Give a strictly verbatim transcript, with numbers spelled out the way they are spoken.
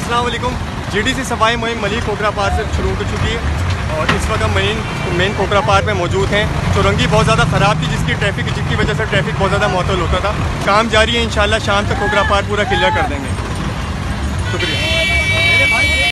अस्सलाम वालेकुम। जीडीसी सफाई मुहिम मलिक कोकरा पार्क से शुरू हो चुकी है और इस वक्त हम मेन मेन कोकरा पार्क में मौजूद हैं। चौरंगी बहुत ज़्यादा ख़राब थी जिसकी ट्रैफिक जिसकी वजह से ट्रैफिक बहुत ज़्यादा मुअत्तल होता था। काम जारी है, इंशाल्लाह शाम तक कोकरा पार्क पूरा क्लियर कर देंगे। शुक्रिया।